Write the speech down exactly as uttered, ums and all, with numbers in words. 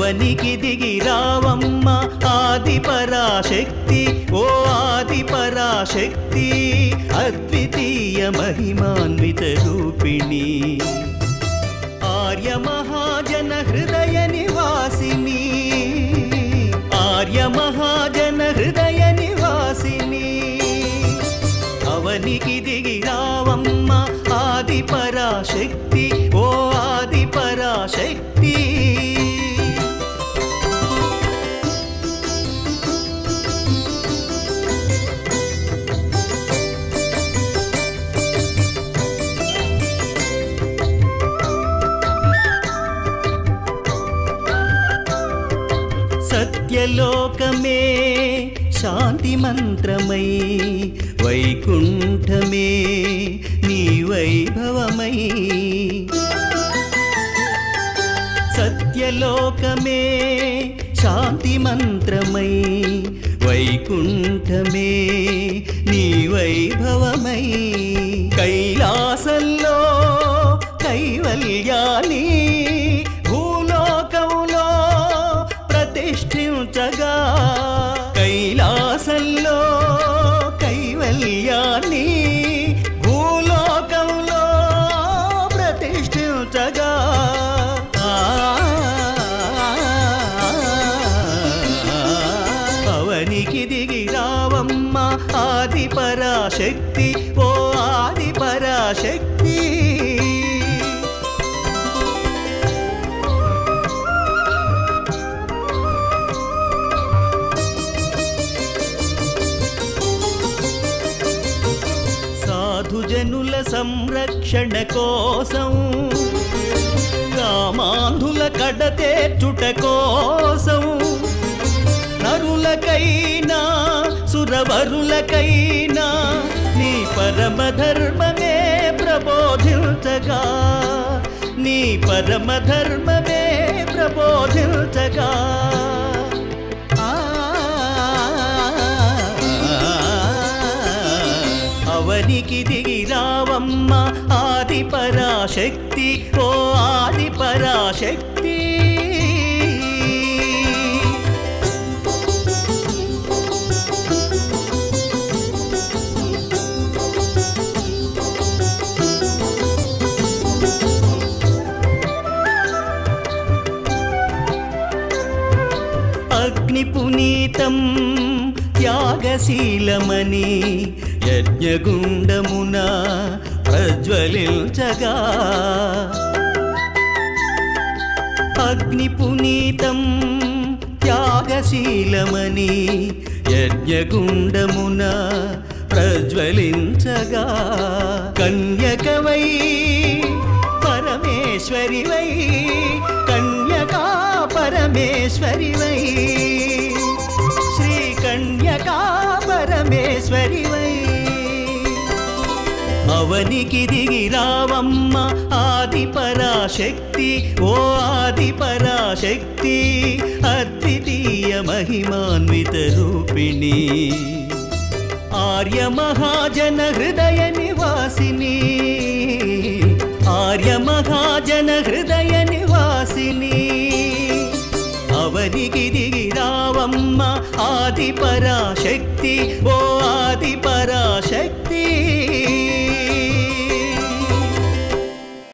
అవనికి దిగి రావమ్మ ఆది పరాశక్తి ఓ ఆది పరాశక్తి అద్వితీయ మహిమాన్విత రూపిణి ఆర్య మహాజన హృదయ నివాసిని ఆర్య మహాజన హృదయ నివాసిని అవనికి దిగి రావమ్మ ఆది పరాశక్తి ఓ ఆది పరాశక్తి సత్యలోకమే శాంతి మంత్రమై వైకుంఠమే నీ వైభవమై సత్యలోకమే శాంతి మంత్రమై వైకుంఠమే నీ వైభవమై కైలాసంలో కైవల్యాని భూలోకంలో ప్రతిష్ఠించగా కైలాసంలో కైవల్యాన్ని భూలోకంలో ప్రతిష్ఠించగా అవనికి దిగి రావమ్మ ఆది పరాశక్తి ఓ ఆది పరాశక్తి సాధుజనుల సంరక్షణ కోసం కామాంధుల కడతేర్చుట కోసం నరులకైనా సురవరులకైనా నీ పరమ ధర్మమే ప్రబోధించగా నీ పరమ ధర్మమే ప్రబోధించగా అవనికి దిగి రావమ్మ ఆది పరాశక్తి ఓ ఆది పరాశక్తి అగ్ని పునీతం త్యాగశీలమని యజ్ఞగుండమున ప్రజ్వలించగా అగ్ని పునీతం త్యాగశీలమని యజ్ఞగుండమున ప్రజ్వలించగా కన్యకవై పరమేశ్వరివై కన్యకా పరమేశ్వరివై శ్రీ కన్యకా పరమేశ్వరివై అవనికి దిగి రావమ్మ ఆది పరాశక్తి ఓ ఆది పరాశక్తి అద్వితీయ మహిమాన్విత రూపిణి ఆర్య మహాజన హృదయ నివాసిని ఆర్య మహాజన హృదయ నివాసిని అవనికి దిగి రావమ్మ ఆది పరాశక్తి ఓ ఆది పరాశక్తి